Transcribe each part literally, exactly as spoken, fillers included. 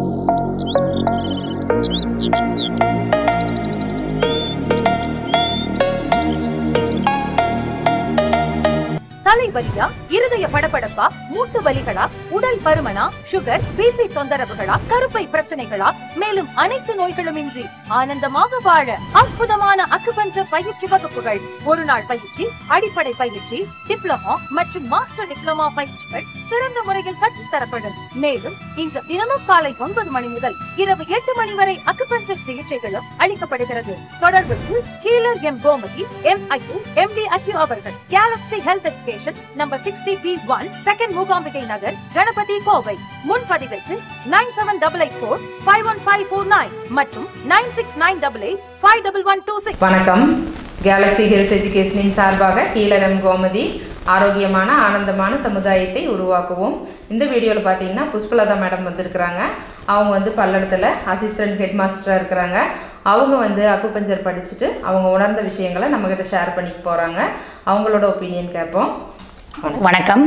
தலைவலியா, இருதய படபடப்பா, மூட்டு வலிகளா, உடல் பருமனா, சுகர், பிபி தொந்தரவுகளா, கருப்பை பிரச்சனைகளா, மேலும் அனைத்து நோய்களும் இன்றி ஆனந்தமாக வாழ அற்புதமான அக்குபஞ்சர் பயிற்சி வகுப்புகள். ஒரு நாள் பயிற்சி, அடிப்படை பயிற்சி, டிப்ளமோ மற்றும் மாஸ்டர் டிப்ளமோ பயிற்சிகள் சிறந்த முறையில் கற்றுத்தரப்படும். மேலும் இன்று தினமும் காலை ஒன்பது மணி முதல் இரவு எட்டு மணி வரை அக்குபஞ்சர் சிகிச்சைகளும் அளிக்கப்படுகிறது. தொடர்புக்கு healer M Gomathi, M IU, M D acu அவர்கள். Galaxy health education number sixty B one, second Mookambigai Nagar, Ganapathy, Kovai. முன்பதிவிற்கு nine seven double eight four five one five four nine மற்றும் nine six nine double eight five double one two six. வணக்கம். Galaxy health எஜுகேஷனின் சார்பாக healer M Gomathi. ஆரோக்கியமான ஆனந்தமான சமுதாயத்தை உருவாக்குவோம். இந்த வீடியோவில் பார்த்தீங்கன்னா புஷ்பலதா மேடம் வந்திருக்கிறாங்க. அவங்க வந்து பல்லடத்தில் அசிஸ்டன்ட் ஹெட் மாஸ்டராக இருக்கிறாங்க. அவங்க வந்து அக்குபஞ்சர் படிச்சுட்டு அவங்க உணர்ந்த விஷயங்களை நம்மக்கிட்ட ஷேர் பண்ணிக்க போகிறாங்க. அவங்களோட ஒப்பீனியன் கேட்போம். வணக்கம்.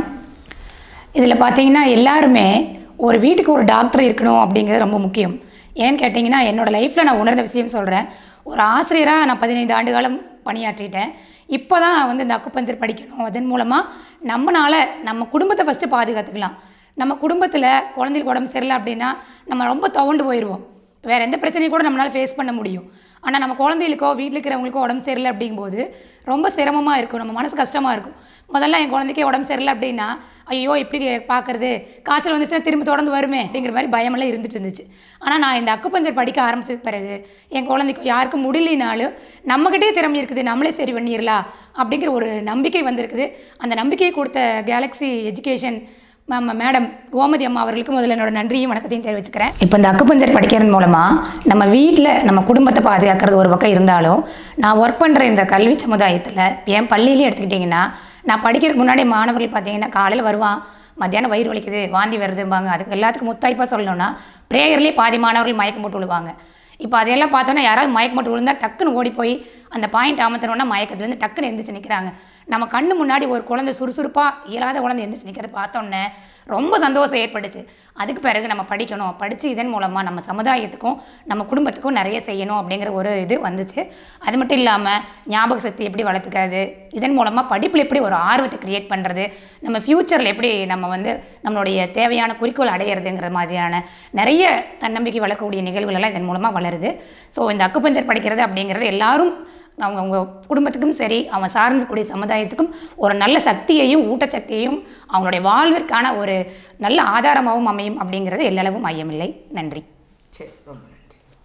இதில் பார்த்தீங்கன்னா எல்லாருமே ஒரு வீட்டுக்கு ஒரு டாக்டர் இருக்கணும் அப்படிங்கிறது ரொம்ப முக்கியம். ஏன்னு கேட்டிங்கன்னா என்னோடய லைஃப்பில் நான் உணர்ந்த விஷயம் சொல்கிறேன். ஒரு ஆசிரியராக நான் பதினைந்து ஆண்டு காலம் பணியாற்றிட்டேன். இப்போ தான் நான் வந்து இந்த அக்குபஞ்சர் படிக்கணும். அதன் மூலமாக நம்மளால் நம்ம குடும்பத்தை ஃபஸ்ட்டு பாதுகாத்துக்கலாம். நம்ம குடும்பத்தில் குழந்தைகளுக்கு உடம்பு சரியில்லை அப்படின்னா நம்ம ரொம்ப துவண்டு போயிடுவோம். வேறு எந்த பிரச்சனையும் கூட நம்மளால் ஃபேஸ் பண்ண முடியும். ஆனால் நம்ம குழந்தைகளுக்கோ வீட்டில் இருக்கிறவங்களுக்கோ உடம்பு சரியில்லை அப்படிங்கும்போது ரொம்ப சிரமமாக இருக்கும். நம்ம மனசு கஷ்டமாக இருக்கும். முதல்ல என் குழந்தைக்கே உடம்பு சரியில்லை அப்படின்னா ஐயோ எப்படி பார்க்குறது, காய்ச்சல் வந்துச்சுன்னா திரும்ப தொடர்ந்து வருமே அப்படிங்கிற மாதிரி பயமெல்லாம் இருந்துட்டு இருந்துச்சு. ஆனால் நான் இந்த அக்குபஞ்சர் படிக்க ஆரம்பிச்சது பிறகு என் குழந்தைக்கும் யாருக்கும் முடியலனாலும் நம்மகிட்டே திறமை இருக்குது, நம்மளே சரி பண்ணிடலாம் அப்படிங்கிற ஒரு நம்பிக்கை வந்திருக்குது. அந்த நம்பிக்கையை கொடுத்த Galaxy education ma'am madam Gomathi அம்மா அவர்களுக்கு முதல்ல என்னோட நன்றியும் வணக்கத்தையும் தெரிவிச்சுக்கிறேன். இப்போ இந்த அக்குபஞ்சர் படிக்கிறது மூலமாக நம்ம வீட்டில் நம்ம குடும்பத்தை பாதுகாக்கிறது ஒரு பக்கம் இருந்தாலும், நான் ஒர்க் பண்ணுற இந்த கல்வி சமுதாயத்தில் என் பள்ளியிலே எடுத்துக்கிட்டிங்கன்னா, நான் படிக்கிறதுக்கு முன்னாடி மாணவர்கள் பார்த்தீங்கன்னா காலையில் வருவான், மத்தியானம் வயிறு வலிக்குது, வாந்தி வருதும்பாங்க. அதுக்கு எல்லாத்துக்கும் முத்தாய்ப்பாக சொல்லணும்னா ப்ரேயர்லேயே பாதி மாணவர்கள் மயக்கம் போட்டு விழுவாங்க. இப்போ அதையெல்லாம் பார்த்தோன்னா யாராவது மயக்கம் போட்டு விழுந்தால் டக்குன்னு ஓடி போய் அந்த பாயிண்ட் அமர்த்தணுன்னா மயக்கத்துலேருந்து டக்குன்னு எந்திரிச்சு நிற்கிறாங்க. நம்ம கண்ணு முன்னாடி ஒரு குழந்தை சுறுசுறுப்பாக இயலாத குழந்தை எந்திரிச்சு நிற்கிறத பார்த்தோன்னே ரொம்ப சந்தோஷம் ஏற்பட்டுச்சு. அதுக்கு பிறகு நம்ம படிக்கணும், படித்து இதன் மூலமாக நம்ம சமுதாயத்துக்கும் நம்ம குடும்பத்துக்கும் நிறைய செய்யணும் அப்படிங்கிற ஒரு இது வந்துச்சு. அது மட்டும் இல்லாமல் ஞாபக சக்தி எப்படி வளர்த்துக்காது, இதன் மூலமாக படிப்பில் எப்படி ஒரு ஆர்வத்தை க்ரியேட் பண்ணுறது, நம்ம ஃப்யூச்சரில் எப்படி நம்ம வந்து நம்மளுடைய தேவையான குறிக்கோள் அடையிறதுங்கிற மாதிரியான நிறைய தன்னம்பிக்கை வளர்க்கக்கூடிய நிகழ்வுகள் எல்லாம் இதன் மூலமாக வளருது. ஸோ இந்த அக்குபஞ்சர் படிக்கிறது அப்படிங்கிறது எல்லாரும் அவங்க அவங்க குடும்பத்துக்கும் சரி அவன் சார்ந்தக்கூடிய சமுதாயத்துக்கும் ஒரு நல்ல சக்தியையும் ஊட்டச்சக்தியையும் அவங்களுடைய வாழ்விற்கான ஒரு நல்ல ஆதாரமாகவும் அமையும் அப்படிங்கிறது எல்லளவும் ஐயமில்லை. நன்றி. சரி, ரொம்ப நன்றி.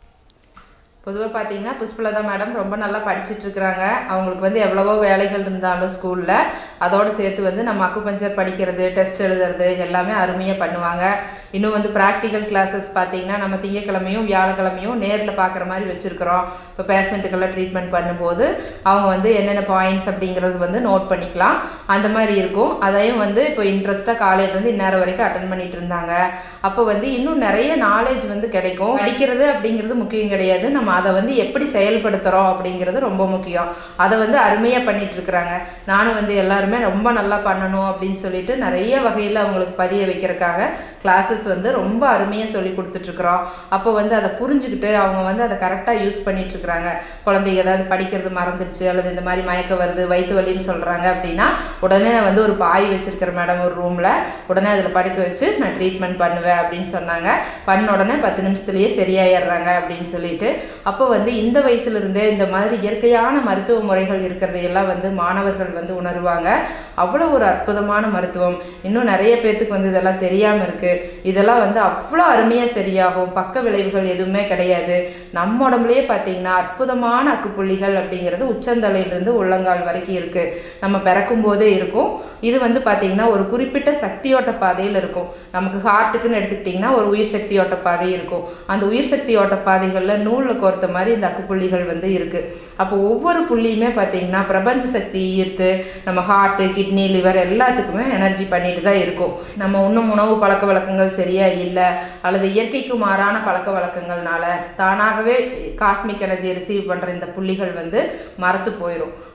பொதுவாக பார்த்தீங்கன்னா புஷ்பலதா மேடம் ரொம்ப நல்லா படிச்சுட்டு இருக்கிறாங்க. அவங்களுக்கு வந்து எவ்வளவோ வேலைகள் இருந்தாலும் ஸ்கூலில் அதோடு சேர்த்து வந்து நம்ம அக்குபஞ்சர் படிக்கிறது, டெஸ்ட் எழுதுறது எல்லாமே அருமையாக பண்ணுவாங்க. இன்னும் வந்து ப்ராக்டிக்கல் கிளாஸஸ் பார்த்தீங்கன்னா நம்ம திங்கக்கிழமையும் வியாழக்கிழமையும் நேரில் பார்க்குற மாதிரி வச்சுருக்கிறோம். இப்போ பேஷண்ட்டுக்கெல்லாம் ட்ரீட்மெண்ட் பண்ணும்போது அவங்க வந்து என்னென்ன பாயிண்ட்ஸ் அப்படிங்கிறது வந்து நோட் பண்ணிக்கலாம். அந்த மாதிரி இருக்கும். அதையும் வந்து இப்போ இன்ட்ரெஸ்ட்டாக காலையிலேருந்து இந்நேரம் வரைக்கும் அட்டன் பண்ணிட்டு இருந்தாங்க. அப்போ வந்து இன்னும் நிறைய நாலேஜ் வந்து கிடைக்கும். படிக்கிறது அப்படிங்கிறது முக்கியம் கிடையாது, நம்ம அதை வந்து எப்படி செயல்படுத்துகிறோம் அப்படிங்கிறது ரொம்ப முக்கியம். அதை வந்து அருமையாக பண்ணிட்டு இருக்கிறாங்க. நானும் வந்து எல்லாருமே ரொம்ப நல்லா பண்ணணும் அப்படின்னு சொல்லிட்டு நிறைய வகையில் அவங்களுக்கு பதிய வைக்கிறதுக்காக கிளாஸஸ் வந்து ரொம்ப அருமையாக சொல்லி கொடுத்துட்ருக்குறோம். அப்போ வந்து அதை புரிஞ்சுக்கிட்டு அவங்க வந்து அதை கரெக்டாக யூஸ் பண்ணிகிட்ருக்குறாங்க. குழந்தைங்க ஏதாவது படிக்கிறது மறந்துடுச்சு அல்லது இந்த மாதிரி மயக்க வருது, வயிற்று வலின்னு சொல்கிறாங்க அப்படின்னா உடனே நான் வந்து ஒரு பாய் வச்சுருக்கிறேன் மேடம் ஒரு ரூமில், உடனே அதில் படுக்க வச்சு நான் ட்ரீட்மெண்ட் பண்ணுவேன் அப்படின்னு சொன்னாங்க. பண்ண உடனே பத்து நிமிஷத்துலேயே சரியாயிடுறாங்க அப்படின்னு சொல்லிட்டு. அப்போ வந்து இந்த வயசுலேருந்தே இந்த மாதிரி இயற்கையான மருத்துவ முறைகள் இருக்கிறதையெல்லாம் வந்து மாணவர்கள் வந்து உணர்வாங்க. அவ்வளோ ஒரு அற்புதமான மருத்துவம். இன்னும் நிறைய பேர்த்துக்கு வந்து இதெல்லாம் தெரியாமல் இருக்குது. இதெல்லாம் வந்து அவ்வளோ அருமையாக சரியாகும். பக்க விளைவுகள் எதுவுமே கிடையாது. நம்ம உடம்புலேயே பார்த்தீங்கன்னா அற்புதமான அக்குப்புள்ளிகள் அப்படிங்கிறது உச்சந்தலையிலிருந்து உள்ளங்கால் வரைக்கும் இருக்குது. நம்ம பிறக்கும் போதே இருக்கும். இது வந்து பார்த்தீங்கன்னா ஒரு குறிப்பிட்ட சக்தியோட்ட பாதையில் இருக்கும். நமக்கு ஹார்ட்டுக்குன்னு எடுத்துக்கிட்டிங்கன்னா ஒரு உயிர் சக்தியோட்ட பாதை இருக்கும். அந்த உயிர் சக்தியோட்ட பாதைகளில் நூலில் கோர்த்த மாதிரி இந்த அக்குப்புள்ளிகள் வந்து இருக்குது. அப்போ ஒவ்வொரு புள்ளியுமே பார்த்தீங்கன்னா பிரபஞ்ச சக்தி ஈர்த்து நம்ம ஹார்ட்டு, கிட்னி, லிவர் எல்லாத்துக்குமே எனர்ஜி பண்ணிட்டு தான் இருக்கும். நம்ம இன்னும் உணவு பழக்க வழக்கங்கள் சரியா இல்லை அல்லது இயற்கைக்கு மாறான பழக்க வழக்கங்கள்னால தானாகவே காஸ்மிக் எனர்ஜியை ரிசீவ் பண்ணுற இந்த புள்ளிகள் வந்து மறத்து போயிடும்.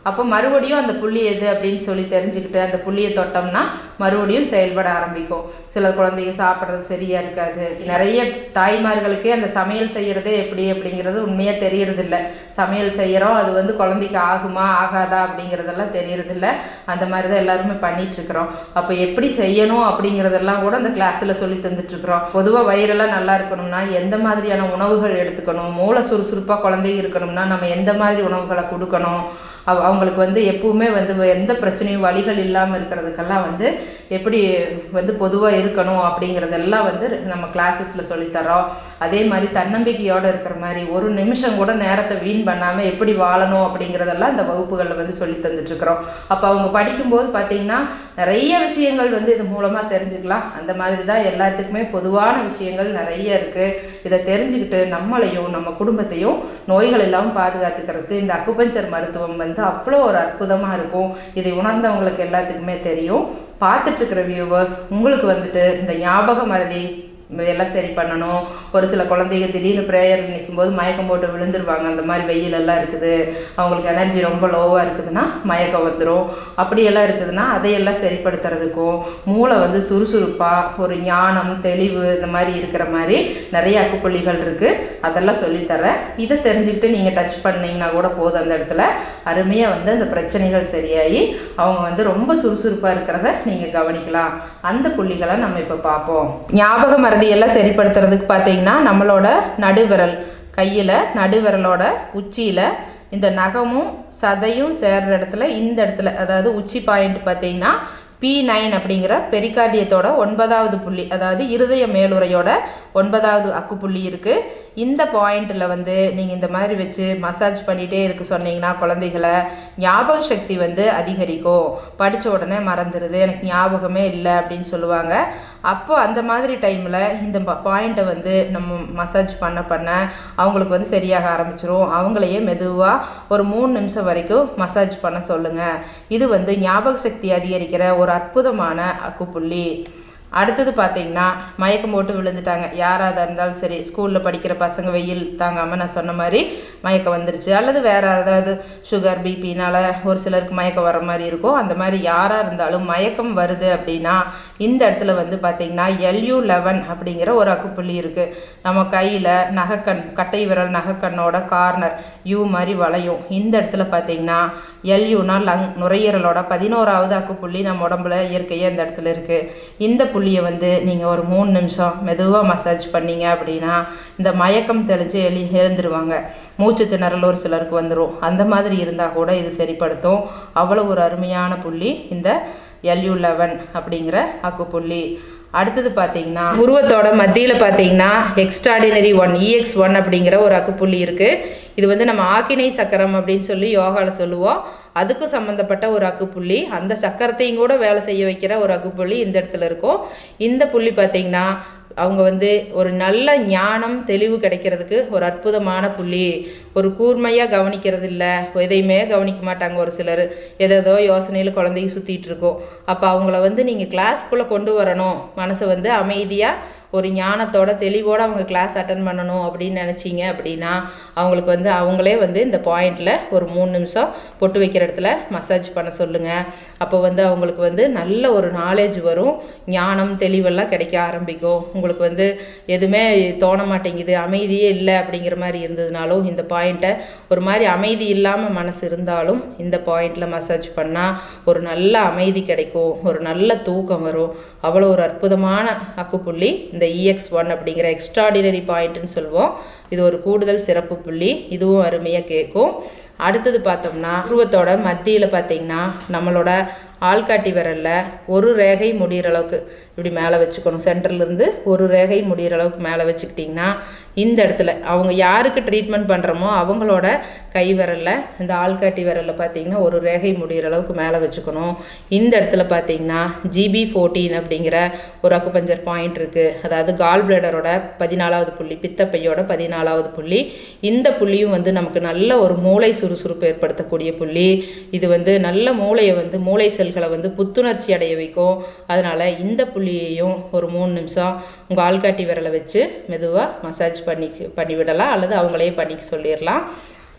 அப்போ மறுபடியும் அந்த புள்ளி எது அப்படின்னு சொல்லி தெரிஞ்சுக்கிட்டு அந்த புள்ளியை தொட்டோம்னா மறுபடியும் செயல்பட ஆரம்பிக்கும். சில குழந்தைங்க சாப்பிட்றது சரியாக இருக்காது. நிறைய தாய்மார்களுக்கே அந்த சமையல் செய்கிறதே எப்படி அப்படிங்கிறது உண்மையாக தெரியறதில்ல. சமையல் செய்கிறோம், அது வந்து குழந்தைக்கு ஆகுமா ஆகாதா அப்படிங்கிறதெல்லாம் தெரியறதில்ல. அந்த மாதிரி தான் எல்லாருமே பண்ணிகிட்ருக்குறோம். அப்போ எப்படி செய்யணும் அப்படிங்கிறதெல்லாம் கூட அந்த கிளாஸில் சொல்லி தந்துட்டுருக்குறோம். பொதுவாக வயிறெல்லாம் நல்லா இருக்கணும்னா எந்த மாதிரியான உணவுகள் எடுத்துக்கணும், மூளை சுறுசுறுப்பாக குழந்தைங்க இருக்கணும்னா நம்ம எந்த மாதிரி உணவுகளை கொடுக்கணும், அவ அவங்களுக்கு வந்து எப்பவுமே வந்து எந்த பிரச்சனையும் வலிகள் இல்லாமல் இருக்கிறதுக்கெல்லாம் வந்து எப்படி வந்து பொதுவாக இருக்கணும் அப்படிங்கிறதெல்லாம் வந்து நம்ம கிளாஸஸில் சொல்லித்தரோம். அதே மாதிரி தன்னம்பிக்கையோடு இருக்கிற மாதிரி ஒரு நிமிஷம் கூட நேரத்தை வீண் பண்ணாமல் எப்படி வாழணும் அப்படிங்கிறதெல்லாம் இந்த வகுப்புகளில் வந்து சொல்லி தந்துட்டுருக்குறோம். அப்போ அவங்க படிக்கும்போது பார்த்திங்கன்னா நிறைய விஷயங்கள் வந்து இது மூலமாக தெரிஞ்சுக்கலாம். அந்த மாதிரி தான் எல்லாத்துக்குமே பொதுவான விஷயங்கள் நிறைய இருக்குது. இதை தெரிஞ்சுக்கிட்டு நம்மளையும் நம்ம குடும்பத்தையும் நோய்கள் இல்லாமல் பாதுகாத்துக்கிறதுக்கு இந்த அக்குபஞ்சர் மருத்துவம் வந்து அவ்வளோ ஒரு அற்புதமாக இருக்கும். இதை உணர்ந்தவங்களுக்கு எல்லாத்துக்குமே தெரியும். பார்த்துட்ருக்கிற வியூவர்ஸ், உங்களுக்கு வந்துட்டு இந்த ஞாபக மறதி எல்லாம் சரி பண்ணணும். ஒரு சில குழந்தைங்க திடீர்னு ப்ரேயரில் நிற்கும்போது மயக்கம் போட்டு விழுந்துருவாங்க. அந்த மாதிரி வெயிலெல்லாம் இருக்குது, அவங்களுக்கு எனர்ஜி ரொம்ப லோவாக இருக்குதுன்னா மயக்கம் வந்துடும். அப்படியெல்லாம் இருக்குதுன்னா அதையெல்லாம் சரிப்படுத்துறதுக்கும் மூளை வந்து சுறுசுறுப்பாக ஒரு ஞானம் தெளிவு இந்த மாதிரி இருக்கிற மாதிரி நிறைய அக்குப்புள்ளிகள் இருக்குது. அதெல்லாம் சொல்லித்தரேன். இதை தெரிஞ்சுக்கிட்டு நீங்கள் டச் பண்ணிங்கன்னா கூட போதும். அந்த இடத்துல அருமையாக வந்து அந்த பிரச்சனைகள் சரியாகி அவங்க வந்து ரொம்ப சுறுசுறுப்பாக இருக்கிறத நீங்கள் கவனிக்கலாம். அந்த புள்ளிகளை நம்ம இப்போ பார்ப்போம். ஞாபக மறதி எல்லாம் சரிப்படுத்துறதுக்கு பார்த்தீங்கன்னா நம்மளோட நடுவிரல் கையில் நடுவிரலோட உச்சியில் இந்த நகமும் சதையும் சேர்ற இடத்துல இந்த இடத்துல அதாவது உச்சி பாயிண்ட் பார்த்தீங்கன்னா பி நைன் அப்படிங்கிற பெரிகார்டியத்தோட ஒன்பதாவது புள்ளி, அதாவது இருதய மேலுறையோட ஒன்பதாவது அக்கு புள்ளி இருக்குது. இந்த பாயிண்டில் வந்து நீங்கள் இந்த மாதிரி வச்சு மசாஜ் பண்ணிகிட்டே இருக்க சொன்னீங்கன்னா குழந்தைகளை ஞாபக சக்தி வந்து அதிகரிக்கும். படித்த உடனே மறந்துடுது, எனக்கு ஞாபகமே இல்லை அப்படின்னு சொல்லுவாங்க. அப்போ அந்த மாதிரி டைமில் இந்த பாயிண்ட்டை வந்து நம்ம மசாஜ் பண்ண பண்ண அவங்களுக்கு வந்து சரியாக ஆரம்பிச்சிரும். அவங்களையே மெதுவாக ஒரு மூணு நிமிஷம் வரைக்கும் மசாஜ் பண்ண சொல்லுங்கள். இது வந்து ஞாபக சக்தி அதிகரிக்கிற ஒரு அற்புதமான அக்குப்புள்ளி. அடுத்தது பார்த்தீங்கன்னா மயக்கம் போட்டு விழுந்துட்டாங்க, யாராக இருந்தாலும் சரி, ஸ்கூலில் படிக்கிற பசங்க வெயில் தாங்காமல் நான் சொன்ன மாதிரி மயக்கம் வந்துருச்சு, அல்லது வேறு ஏதாவது சுகர் பிபினால் ஒரு சிலருக்கு மயக்கம் வர மாதிரி இருக்கும். அந்த மாதிரி யாராக இருந்தாலும் மயக்கம் வருது அப்படின்னா இந்த இடத்துல வந்து பார்த்திங்கன்னா எல்யூ லெவன் அப்படிங்கிற ஒரு அக்குப்புள்ளி இருக்குது. நம்ம கையில் நகைக்கண் கட்டை விரல் நகைக்கண்ணோட கார்னர் யூ மாதிரி வளையும். இந்த இடத்துல பார்த்திங்கன்னா எல்யூனா லங் நுரையீரலோட பதினோராவது அக்குப்புள்ளி நம்ம உடம்புல இயற்கையாக இந்த இடத்துல இருக்குது. இந்த புள்ளியை வந்து நீங்கள் ஒரு மூணு நிமிஷம் மெதுவாக மசாஜ் பண்ணீங்க அப்படின்னா இந்த மயக்கம் தெளிஞ்சு எழு எழுந்துருவாங்க. மூச்சு திணறல் ஒரு சிலருக்கு வந்துடும். அந்த மாதிரி இருந்தால் கூட இது சரிப்படுத்தும். அவ்வளோ ஒரு அருமையான புள்ளி இந்த எல்யூ லெவன் அப்படிங்கிற அக்கு புள்ளி. அடுத்தது பார்த்தீங்கன்னா உருவத்தோட மத்தியில் பார்த்தீங்கன்னா எக்ஸ்ட்ராடினரி ஒன் இஎக்ஸ் ஒன் அப்படிங்கிற ஒரு அக்குப்புள்ளி இருக்குது. இது வந்து நம்ம ஆக்கினை சக்கரம் அப்படின்னு சொல்லி யோகாவில் சொல்லுவோம். அதுக்கும் சம்மந்தப்பட்ட ஒரு அக்குப்புள்ளி. அந்த சக்கரத்தையும் கூட வேலை செய்ய வைக்கிற ஒரு அக்குப்புள்ளி இந்த இடத்துல இருக்கும். இந்த புள்ளி பார்த்திங்கன்னா அவங்க வந்து ஒரு நல்ல ஞானம் தெளிவு கிடைக்கிறதுக்கு ஒரு அற்புதமான புள்ளி. ஒரு கூர்மையாக கவனிக்கிறது இல்லை, எதையுமே கவனிக்க மாட்டாங்க ஒரு சிலர், எதோ யோசனையில் குழந்தைங்க சுற்றிட்டு இருக்கோம். அப்போ அவங்கள வந்து நீங்கள் கிளாஸ்க்குள்ளே கொண்டு வரணும், மனசை வந்து அமைதியாக ஒரு ஞானத்தோட தெளிவோடு அவங்க கிளாஸ் அட்டன் பண்ணணும் அப்படின்னு நினச்சிங்க அப்படின்னா அவங்களுக்கு வந்து அவங்களே வந்து இந்த பாயிண்டில் ஒரு மூணு நிமிஷம் பொட்டு வைக்கிற இடத்துல மசாஜ் பண்ண சொல்லுங்கள். அப்போ வந்து அவங்களுக்கு வந்து நல்ல ஒரு நாலேஜ் வரும், ஞானம் தெளிவெல்லாம் கிடைக்க ஆரம்பிக்கும். உங்களுக்கு வந்து எதுவுமே தோண மாட்டேங்குது, அமைதியே இல்லை அப்படிங்கிற மாதிரி இருந்ததுனாலும் இந்த பாயிண்ட்டை ஒரு மாதிரி அமைதி இல்லாமல் மனசு இருந்தாலும் இந்த பாயிண்டில் மசாஜ் பண்ணால் ஒரு நல்ல அமைதி கிடைக்கும், ஒரு நல்ல தூக்கம் வரும். அவ்வளோ ஒரு அற்புதமான அக்குப்புள்ளி இந்த இஎக்ஸ் ஒன் அப்படிங்கிற எக்ஸ்ட்ராடினரி பாயிண்ட்டுன்னு சொல்லுவோம். இது ஒரு கூடுதல் சிறப்பு புள்ளி, இதுவும் அருமையாக கேட்கும். அடுத்தது பார்த்தோம்னா உருவத்தோட மத்தியில் பார்த்திங்கன்னா நம்மளோட ஆள்காட்டி விரலில் ஒரு ரேகை முடிகிற அளவுக்கு இப்படி மேலே வச்சுக்கணும். சென்டர்லேருந்து ஒரு ரேகை முடிகிற அளவுக்கு மேலே வச்சுக்கிட்டிங்கன்னா இந்த இடத்துல அவங்க யாருக்கு ட்ரீட்மெண்ட் பண்ணுறோமோ அவங்களோட கை விரலில் இந்த ஆள்காட்டி விரலில் பார்த்திங்கன்னா ஒரு ரேகை முடிகிற அளவுக்கு மேலே வச்சுக்கணும். இந்த இடத்துல பார்த்திங்கன்னா ஜிபி ஃபோர்டீன் அப்படிங்கிற ஒரு அக்குபஞ்சர் பாயிண்ட் இருக்குது. அதாவது கால் பிளேடரோட பதினாலாவது புள்ளி, பித்தப்பையோட பதினாலாவது புள்ளி. இந்த புள்ளியும் வந்து நமக்கு நல்ல ஒரு மூளை சுறுசுறுப்பு ஏற்படுத்தக்கூடிய புள்ளி. இது வந்து நல்ல மூளையை வந்து மூளை செல்களை வந்து புத்துணர்ச்சி அடைய வைக்கும். அதனால் இந்த புள்ளியையும் ஒரு மூணு நிமிஷம் உங்கள் ஆள்காட்டி விரலை வச்சு மெதுவாக மசாஜ் பண்ணி பண்ணிவிடலாம், அல்லது அவங்களே பண்ணிக்க சொல்லிடலாம்.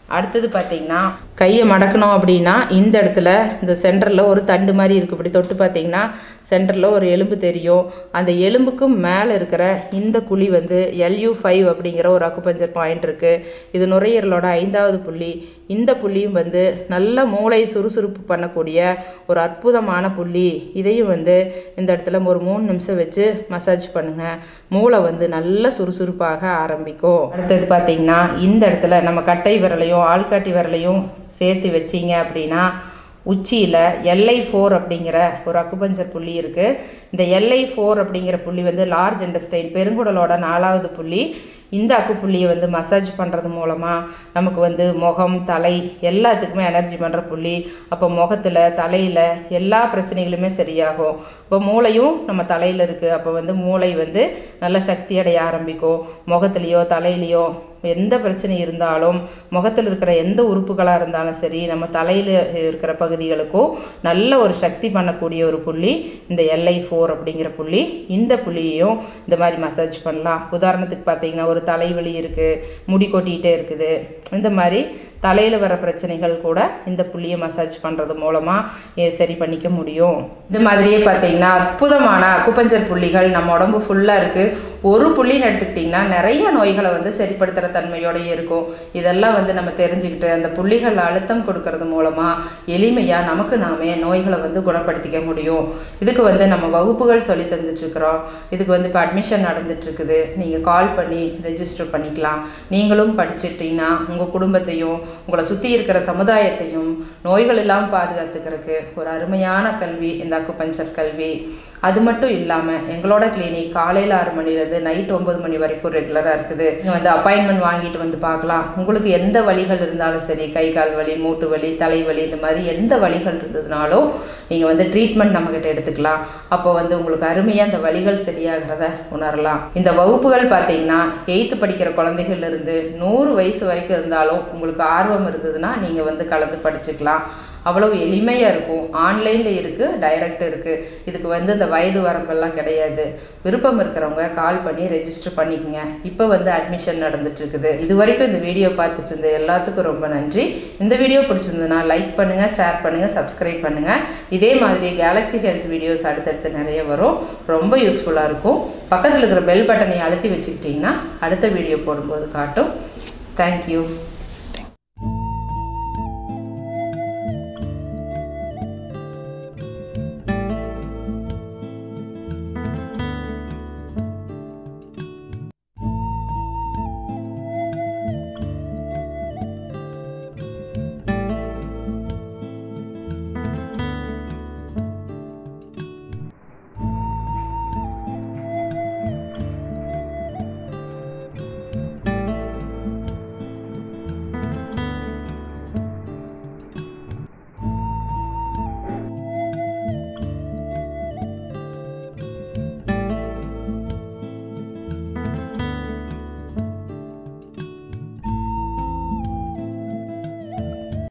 அடுத்தது பார்த்திங்கன்னா கையை மடக்கணும் அப்படின்னா இந்த இடத்துல இந்த சென்டரில் ஒரு தண்டு மாதிரி இருக்குது. இப்படி தொட்டு பார்த்திங்கன்னா சென்டரில் ஒரு எலும்பு தெரியும். அந்த எலும்புக்கும் மேலே இருக்கிற இந்த குழி வந்து எல்யூ ஃபைவ் அப்படிங்கிற ஒரு அக்குபஞ்சர் பாயிண்ட் இருக்குது. இது நுரையீரலோட ஐந்தாவது புள்ளி. இந்த புள்ளியும் வந்து நல்ல மூளை சுறுசுறுப்பு பண்ணக்கூடிய ஒரு அற்புதமான புள்ளி. இதையும் வந்து இந்த இடத்துல ஒரு மூணு நிமிஷம் வச்சு மசாஜ் பண்ணுங்கள். மூளை வந்து நல்ல சுறுசுறுப்பாக ஆரம்பிக்கும். அடுத்தது பார்த்திங்கன்னா இந்த இடத்துல நம்ம கட்டை விரலையும் ஆள்காட்டி விரலையும் சேர்த்து வச்சிங்க அப்படின்னா உச்சியில் எல்ஐ ஃபோர் அப்படிங்கிற ஒரு அக்குபஞ்சர் புள்ளி இருக்குது. இந்த எல்ஐ ஃபோர் அப்படிங்கிற புள்ளி வந்து லார்ஜ் இன்டெஸ்டைன் பெருங்குடலோட நாலாவது புள்ளி. இந்த அக்கு புள்ளியை வந்து மசாஜ் பண்ணுறது மூலமாக நமக்கு வந்து முகம் தலை எல்லாத்துக்குமே எனர்ஜி பண்ணுற புள்ளி. அப்போ முகத்தில் தலையில் எல்லா பிரச்சனைகளுமே சரியாகும். இப்போ மூளையும் நம்ம தலையில் இருக்குது. அப்போ வந்து மூளை வந்து நல்ல சக்தி அடைய ஆரம்பிக்கும். முகத்துலேயோ தலையிலையோ எந்த பிரச்சனை இருந்தாலும் முகத்தில் இருக்கிற எந்த உறுப்புகளாக இருந்தாலும் சரி நம்ம தலையில் இருக்கிற பகுதிகளுக்கும் நல்ல ஒரு சக்தி பண்ணக்கூடிய ஒரு புள்ளி இந்த எல்ஐ ஃபோர் அப்படிங்கிற புள்ளி. இந்த புள்ளியையும் இந்த மாதிரி மசாஜ் பண்ணலாம். உதாரணத்துக்கு பார்த்தீங்கன்னா ஒரு தலைவலி இருக்குது, முடி கொட்டிகிட்டே இருக்குது, இந்த மாதிரி தலையில் வர பிரச்சனைகள் கூட இந்த புள்ளியை மசாஜ் பண்ணுறது மூலமாக சரி பண்ணிக்க முடியும். இந்த மாதிரியே பார்த்தீங்கன்னா அற்புதமான அக்குபஞ்சர் புள்ளிகள் நம்ம உடம்பு ஃபுல்லாக இருக்குது. ஒரு புள்ளின்னு எடுத்துக்கிட்டிங்கன்னா நிறைய நோய்களை வந்து சரிப்படுத்துகிற தன்மையோடையே இருக்கும். இதெல்லாம் வந்து நம்ம தெரிஞ்சுக்கிட்டு அந்த புள்ளிகள் அழுத்தம் கொடுக்கறது மூலமாக எளிமையாக நமக்கு நாமே நோய்களை வந்து குணப்படுத்திக்க முடியும். இதுக்கு வந்து நம்ம வகுப்புகள் சொல்லி தந்துட்டுருக்குறோம். இதுக்கு வந்து இப்போ அட்மிஷன் நடந்துட்டுருக்குது. நீங்கள் கால் பண்ணி ரெஜிஸ்டர் பண்ணிக்கலாம். நீங்களும் படிச்சுட்டிங்கன்னா உங்கள் குடும்பத்தையும் உங்களை சுற்றி இருக்கிற சமுதாயத்தையும் நோய்கள் எல்லாம் பாதுகாத்துக்கிறதுக்கு ஒரு அருமையான கல்வி இந்த அக்குபஞ்சர் கல்வி. அது மட்டும் இல்லாமல் எங்களோட கிளினிக் காலையில் ஆறு மணிலேருந்து நைட் ஒம்பது மணி வரைக்கும் ரெகுலராக இருக்குது. நீங்கள் வந்து அப்பாயின்மெண்ட் வாங்கிட்டு வந்து பார்க்கலாம். உங்களுக்கு எந்த வலிகள் இருந்தாலும் சரி, கை கால் வலி, மூட்டு வலி, தலைவலி, இந்த மாதிரி எந்த வலிகள் இருந்ததுனாலும் நீங்கள் வந்து ட்ரீட்மெண்ட் நம்மக்கிட்ட எடுத்துக்கலாம். அப்போ வந்து உங்களுக்கு அருமையாக அந்த வலிகள் சரியாகிறத உணரலாம். இந்த வகுப்புகள் பார்த்தீங்கன்னா எயித்து படிக்கிற குழந்தைகள்லேருந்து நூறு வயசு வரைக்கும் இருந்தாலும் உங்களுக்கு ஆர்வம் இருந்ததுன்னா நீங்கள் வந்து கலந்து படிச்சுக்கலாம். அவ்வளவு எளிமையாக இருக்கும். ஆன்லைனில் இருக்குது, டைரக்ட் இருக்குது. இதுக்கு வந்து இந்த வயது வரம்பெல்லாம் கிடையாது. விருப்பம் இருக்கிறவங்க கால் பண்ணி ரெஜிஸ்டர் பண்ணிக்கோங்க. இப்போ வந்து அட்மிஷன் நடந்துட்டுருக்குது. இது வரைக்கும் இந்த வீடியோ பார்த்துட்டு இருந்த எல்லாத்துக்கும் ரொம்ப நன்றி. இந்த வீடியோ பிடிச்சிருந்ததுன்னா லைக் பண்ணுங்கள், ஷேர் பண்ணுங்கள், சப்ஸ்கிரைப் பண்ணுங்கள். இதே மாதிரி கேலக்ஸி ஹெல்த் வீடியோஸ் அடுத்தடுத்து நிறைய வரும். ரொம்ப யூஸ்ஃபுல்லாக இருக்கும். பக்கத்தில் இருக்கிற பெல் பட்டனை அழுத்தி வச்சுக்கிட்டிங்கன்னா அடுத்த வீடியோ போடும்போது காட்டும். தேங்க்யூ.